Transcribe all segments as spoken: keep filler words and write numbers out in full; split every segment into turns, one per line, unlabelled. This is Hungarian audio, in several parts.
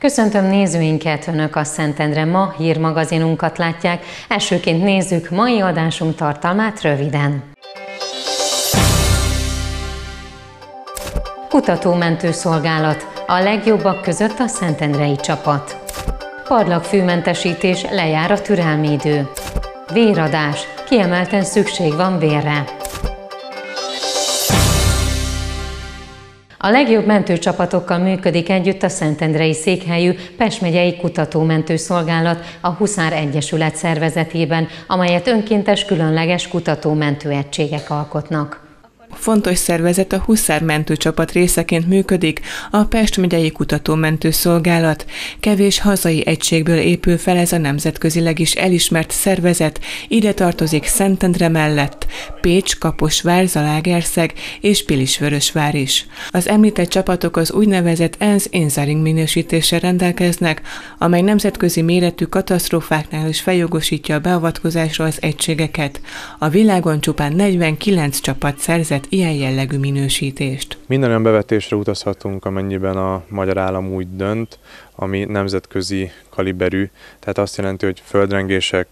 Köszöntöm nézőinket, Önök a Szentendre Ma hírmagazinunkat látják. Elsőként nézzük mai adásunk tartalmát röviden. Kutatómentő szolgálat. A legjobbak között a szentendrei csapat. Parlagfűmentesítés, lejár a türelmi idő. Véradás. Kiemelten szükség van vérre. A legjobb mentőcsapatokkal működik együtt a szentendrei székhelyű Pest megyei kutatómentő szolgálat a Huszár Egyesület szervezetében, amelyet önkéntes különleges kutatómentő egységek alkotnak.
Fontos szervezet a Huszár mentőcsapat részeként működik a Pest megyei kutatómentő szolgálat. Kevés hazai egységből épül fel ez a nemzetközileg is elismert szervezet, ide tartozik Szentendre mellett Pécs, Kaposvár, Zalaegerszeg és Pilisvörösvár is. Az említett csapatok az úgynevezett ENSZ Inzaring minősítéssel rendelkeznek, amely nemzetközi méretű katasztrófáknál is feljogosítja a beavatkozásra az egységeket. A világon csupán negyvenkilenc csapat szerzett ilyen jellegű minősítést.
Minden olyan bevetésre utazhatunk, amennyiben a magyar állam úgy dönt, ami nemzetközi kaliberű, tehát azt jelenti, hogy földrengések,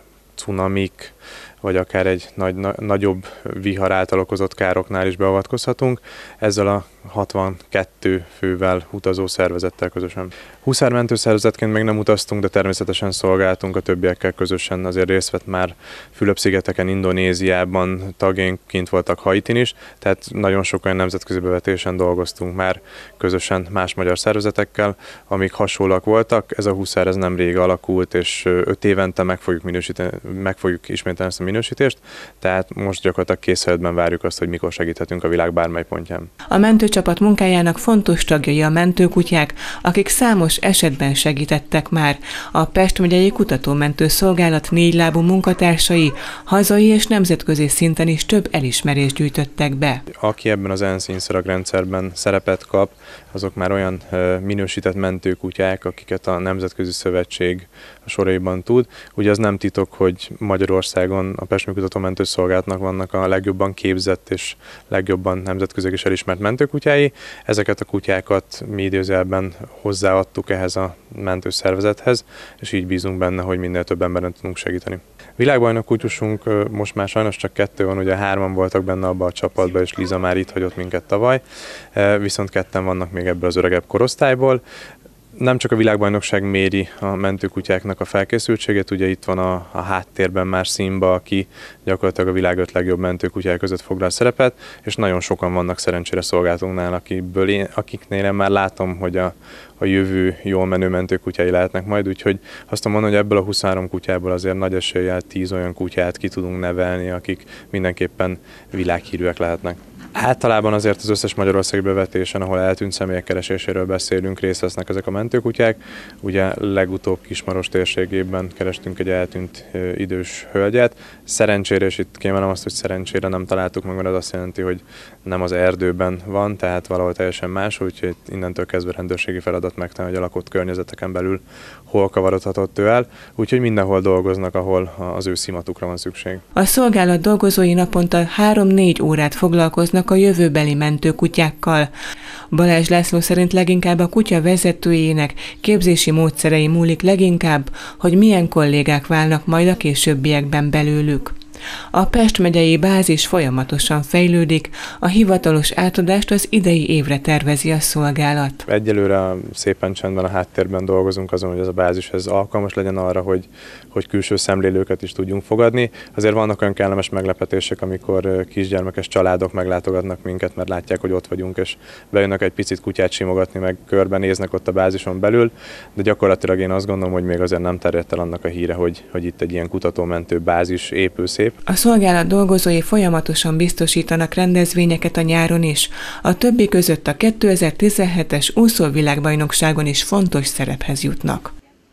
cunamik, vagy akár egy nagy, na, nagyobb vihar által okozott károknál is beavatkozhatunk, ezzel a hatvankettő fővel utazó szervezettel közösen. Huszár mentőszervezetként még nem utaztunk, de természetesen szolgáltunk a többiekkel közösen, azért részt vett már Fülöp-szigeteken, Indonéziában, tagjaink voltak Haitin is, tehát nagyon sok olyan nemzetközi bevetésen dolgoztunk már közösen más magyar szervezetekkel, amik hasonlóak voltak. Ez a Huszár ez nem rég alakult, és öt évente meg fogjuk, minősíteni, meg fogjuk ismételni ezt a minősítést, tehát most gyakorlatilag készületben várjuk azt, hogy mikor segíthetünk a világ bármely pontján.
A mentőcsapat munkájának fontos tagjai a mentőkutyák, akik számos esetben segítettek már. A Pest megyei kutatómentő szolgálat négylábú munkatársai hazai és nemzetközi szinten is több elismerést gyűjtöttek be.
Aki ebben az ENSZ INSZRAG rendszerben szerepet kap, azok már olyan minősített mentőkutyák, akiket a Nemzetközi Szövetség a soraiban tud. Ugye az nem titok, hogy Magyarországon a Pest megyei kutatómentő szolgálatnak vannak a legjobban képzett és legjobban nemzetközileg is elismert mentőkutyái. Ezeket a kutyákat mi idézőjelben hozzáadtuk ehhez a mentőszervezethez, és így bízunk benne, hogy minél több emberen tudunk segíteni. Világbajnok kutyusunk most már sajnos csak kettő van, ugye hárman voltak benne abba a csapatba, és Liza már itt hagyott minket tavaly, viszont ketten vannak még ebből az öregebb korosztályból. Nem csak a világbajnokság méri a mentőkutyáknak a felkészültségét, ugye itt van a, a háttérben már Simba, aki gyakorlatilag a világ öt legjobb mentőkutyák között foglal szerepet, és nagyon sokan vannak szerencsére szolgálatunknál, akikből én, akiknél én már látom, hogy a, a jövő jól menő mentőkutyái lehetnek majd, úgyhogy azt mondom, hogy ebből a huszonhárom kutyából azért nagy eséllyel tíz olyan kutyát ki tudunk nevelni, akik mindenképpen világhírűek lehetnek. Általában azért az összes magyarországi bevetésen, ahol eltűnt személyek kereséséről beszélünk, részt vesznek ezek a mentőkutyák. Ugye legutóbb Kismaros térségében kerestünk egy eltűnt idős hölgyet. Szerencsére, és itt kiemelem azt, hogy szerencsére nem találtuk meg, mert az azt jelenti, hogy nem az erdőben van, tehát valahol teljesen más, úgyhogy innentől kezdve rendőrségi feladat megtalálni, hogy a lakott környezeteken belül hol kavarodhatott ő el. Úgyhogy mindenhol dolgoznak, ahol az ő szimatukra van szükség.
A szolgálat dolgozói naponta három-négy órát foglalkoznak a jövőbeli mentőkutyákkal. Balázs László szerint leginkább a kutya vezetőjének képzési módszerei múlik leginkább, hogy milyen kollégák válnak majd a későbbiekben belőlük. A Pest megyei bázis folyamatosan fejlődik, a hivatalos átadást az idei évre tervezi a szolgálat.
Egyelőre szépen csendben a háttérben dolgozunk azon, hogy ez a bázis ez alkalmas legyen arra, hogy, hogy külső szemlélőket is tudjunk fogadni. Azért vannak olyan kellemes meglepetések, amikor kisgyermekes családok meglátogatnak minket, mert látják, hogy ott vagyunk, és bejönnek egy picit kutyát simogatni, meg körbenéznek ott a bázison belül, de gyakorlatilag én azt gondolom, hogy még azért nem terjedt el annak a híre, hogy, hogy itt egy ilyen kutatómentő bázis épül szép.
A szolgálat dolgozói folyamatosan biztosítanak rendezvényeket a nyáron is. A többi között a kétezer-tizenhetes úszóvilágbajnokságon is fontos szerephez jutnak.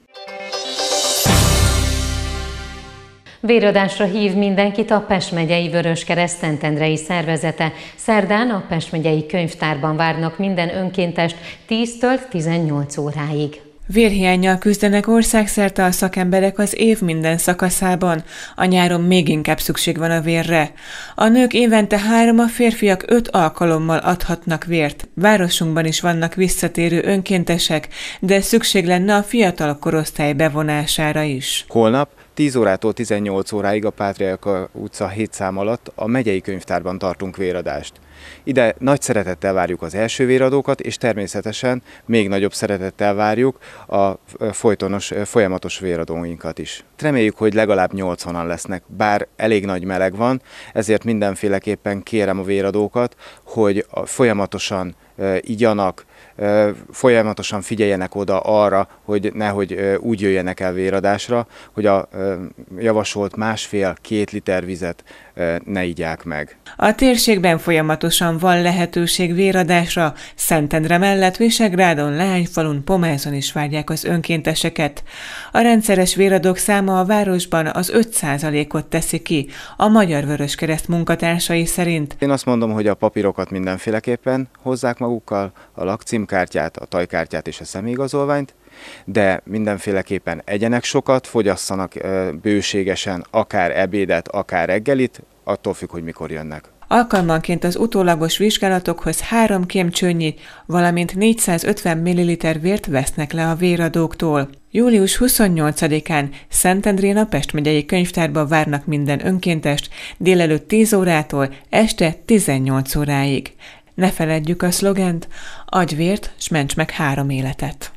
Véradásra hív mindenkit a Pest megyei Vöröskereszt szentendrei szervezete. Szerdán a Pest megyei könyvtárban várnak minden önkéntest tíztől tizennyolc óráig.
Vérhiánnyal küzdenek országszerte a szakemberek az év minden szakaszában, a nyáron még inkább szükség van a vérre. A nők évente három, a férfiak öt alkalommal adhatnak vért. Városunkban is vannak visszatérő önkéntesek, de szükség lenne a fiatal korosztály bevonására is.
Holnap tíz órától tizennyolc óráig a Pátriárka utca hét szám alatt a megyei könyvtárban tartunk véradást. Ide nagy szeretettel várjuk az első véradókat, és természetesen még nagyobb szeretettel várjuk a folytonos, folyamatos véradóinkat is. Reméljük, hogy legalább nyolcvanan lesznek, bár elég nagy meleg van, ezért mindenféleképpen kérem a véradókat, hogy folyamatosan igyanak, folyamatosan figyeljenek oda arra, hogy nehogy úgy jöjjenek el véradásra, hogy a javasolt másfél-két liter vizet ne igyák meg.
A térségben folyamatosan van lehetőség véradásra, Szentendre mellett Visegrádon, Leányfalun, Pomázon is várják az önkénteseket. A rendszeres véradók száma a városban az öt százalékot teszi ki, a Magyar Vöröskereszt munkatársai szerint.
Én azt mondom, hogy a papírokat mindenféleképpen hozzák magukkal, a lakcímkártyát, a tajkártyát és a személyigazolványt, de mindenféleképpen egyenek sokat, fogyasszanak bőségesen, akár ebédet, akár reggelit, attól függ, hogy mikor jönnek.
Alkalmanként az utólagos vizsgálatokhoz három kémcsőnyi, valamint négyszázötven milliliter vért vesznek le a véradóktól. július huszonnyolcadikán Szentendrén a Pest megyei könyvtárba várnak minden önkéntest délelőtt tíz órától este tizennyolc óráig. Ne feledjük a szlogent, adj vért, s ments meg három életet!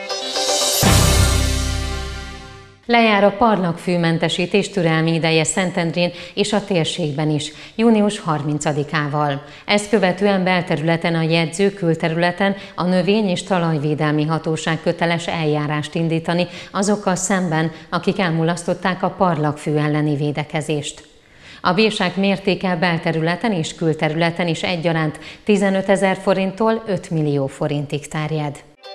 Lejár a parlagfűmentesítés türelmi ideje Szentendrén és a térségben is, június harmincadikával. Ezt követően belterületen a jegyző, külterületen a növény- és talajvédelmi hatóság köteles eljárást indítani azokkal szemben, akik elmulasztották a parlagfű elleni védekezést. A bírság mértéke belterületen és külterületen is egyaránt tizenötezer forinttól öt millió forintig terjed.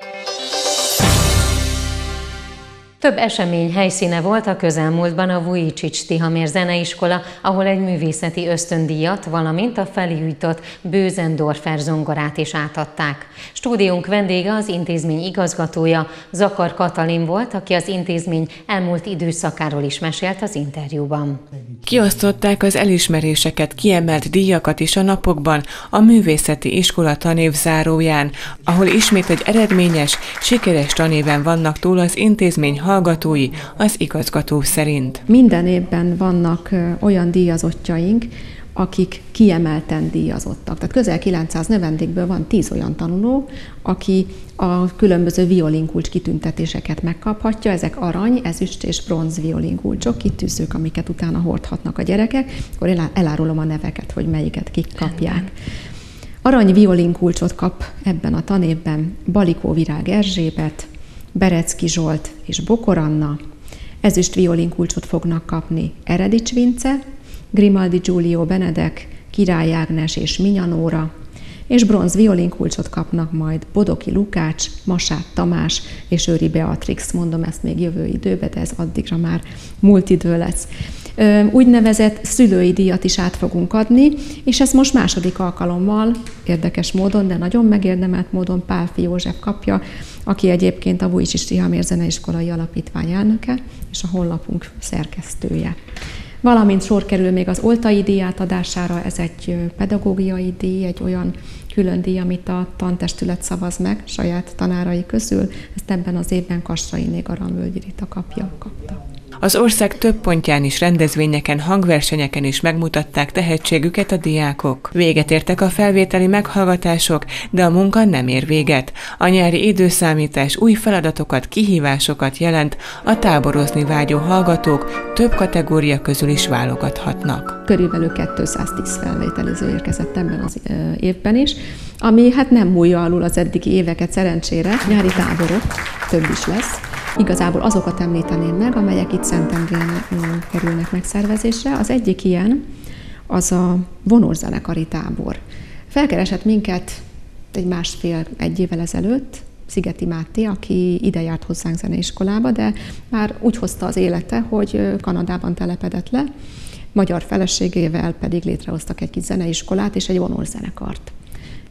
Több esemény helyszíne volt a közelmúltban a Vujicic Tihamér Zeneiskola, ahol egy művészeti ösztöndíjat, valamint a felújított Bösendorfer zongorát is átadták. Stúdiónk vendége az intézmény igazgatója, Zakar Katalin volt, aki az intézmény elmúlt időszakáról is mesélt az interjúban.
Kiosztották az elismeréseket, kiemelt díjakat is a napokban a művészeti iskola tanév záróján, ahol ismét egy eredményes, sikeres tanéven vannak túl az intézmény hallgatói, az igazgató szerint.
Minden évben vannak olyan díjazottjaink, akik kiemelten díjazottak. Tehát közel kilencszáz növendékből van tíz olyan tanuló, aki a különböző violinkulcs kitüntetéseket megkaphatja. Ezek arany, ezüst és bronz violinkulcsok, kitűzők, amiket utána hordhatnak a gyerekek. Akkor elárulom a neveket, hogy melyiket kik kapják. Arany violinkulcsot kap ebben a tanévben Balikó Virág Erzsébet, Berecki Zsolt és Bokor Anna. Ezüst violinkulcsot fognak kapni Eredics Vince, Grimaldi Giulio Benedek, Király Ágnes és Minyanóra, és bronz violinkulcsot kapnak majd Bodoki Lukács, Masát Tamás és Őri Beatrix. Mondom ezt még jövő időben, de ez addigra már múlt idő lesz. Úgynevezett szülői díjat is át fogunk adni, és ezt most második alkalommal, érdekes módon, de nagyon megérdemelt módon Pálfi József kapja, aki egyébként a Vujicic Tihamér Zeneiskolai Alapítvány elnöke, és a honlapunk szerkesztője. Valamint sor kerül még az Oltai díj átadására, ez egy pedagógiai díj, egy olyan külön díj, amit a tantestület szavaz meg saját tanárai közül. Ezt ebben az évben Kassainé Garamvölgyi Rita kapja, kapta.
Az ország több pontján is rendezvényeken, hangversenyeken is megmutatták tehetségüket a diákok. Véget értek a felvételi meghallgatások, de a munka nem ér véget. A nyári időszámítás új feladatokat, kihívásokat jelent, a táborozni vágyó hallgatók több kategória közül is válogathatnak.
Körülbelül kétszáztíz felvételiző érkezett ebben az évben is, ami hát nem múlja alul az eddigi éveket szerencsére. Nyári táborok, több is lesz. Igazából azokat említeném meg, amelyek itt Szentendrén kerülnek megszervezésre. Az egyik ilyen, az a vonószenekari tábor. Felkeresett minket egy másfél-egy évvel ezelőtt Szigeti Máté, aki ide járt hozzánk zeneiskolába, de már úgy hozta az élete, hogy Kanadában telepedett le, magyar feleségével pedig létrehoztak egy kis zeneiskolát és egy vonószenekart.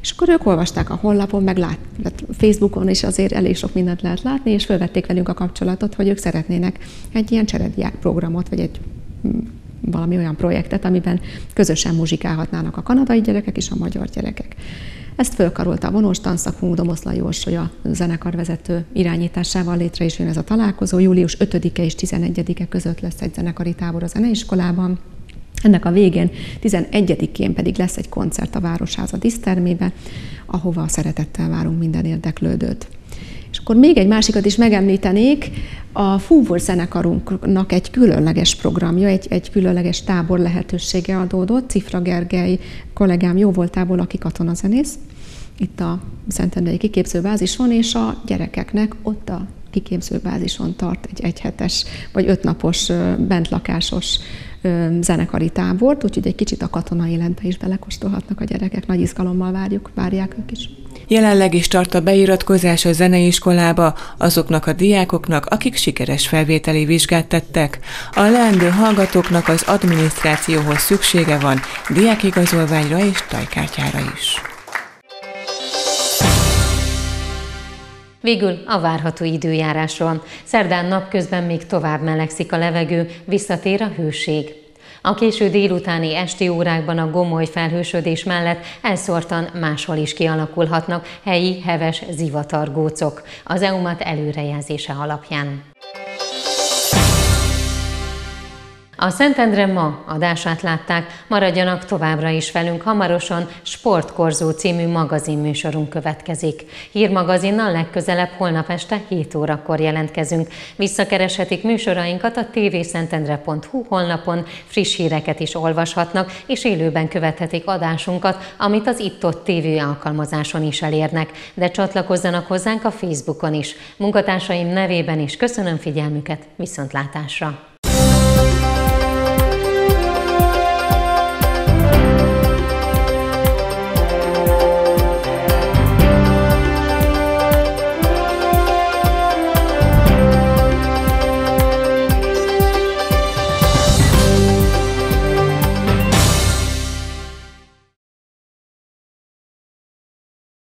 És akkor ők olvasták a honlapon, meg lát, Facebookon is azért elég sok mindent lehet látni, és felvették velünk a kapcsolatot, hogy ők szeretnének egy ilyen cserediák programot, vagy egy valami olyan projektet, amiben közösen muzsikálhatnának a kanadai gyerekek és a magyar gyerekek. Ezt fölkarolta a vonós tanszakunk, Domoszlai Orsolya a zenekarvezető irányításával létre is jön ez a találkozó. július ötödike és tizenegyedike között lesz egy zenekari tábor a zeneiskolában. Ennek a végén, tizenegyedikén pedig lesz egy koncert a Városháza dísztermében, ahova szeretettel várunk minden érdeklődőt. És akkor még egy másikat is megemlítenék, a Fúvor zenekarunknak egy különleges programja, egy, egy különleges tábor lehetősége adódott. Cifra Gergely kollégám jóvoltából, aki katonazenész, itt a szentendrei kiképzőbázison, és a gyerekeknek ott a kiképzőbázison tart egy egyhetes vagy ötnapos bentlakásos zenekari tábort, úgyhogy egy kicsit a katonai életbe is belekóstolhatnak a gyerekek. Nagy izgalommal várjuk, várják ők is.
Jelenleg is tart a beiratkozás a zeneiskolába azoknak a diákoknak, akik sikeres felvételi vizsgát tettek. A leendő hallgatóknak az adminisztrációhoz szüksége van, diákigazolványra és tajkártyára is.
Végül a várható időjárásról. Szerdán napközben még tovább melegszik a levegő, visszatér a hőség. A késő délutáni esti órákban a gomoly felhősödés mellett elszórtan máshol is kialakulhatnak helyi heves zivatargócok az é u em á té előrejelzése alapján. A Szentendre Ma adását látták, maradjanak továbbra is velünk, hamarosan Sportkorzó című magazinműsorunk következik. Hírmagazinnal legközelebb holnap este hét órakor jelentkezünk. Visszakereshetik műsorainkat a tvszentendre pont hu honlapon, friss híreket is olvashatnak, és élőben követhetik adásunkat, amit az Itt-Ott té vé alkalmazáson is elérnek, de csatlakozzanak hozzánk a Facebookon is. Munkatársaim nevében is köszönöm figyelmüket, viszontlátásra!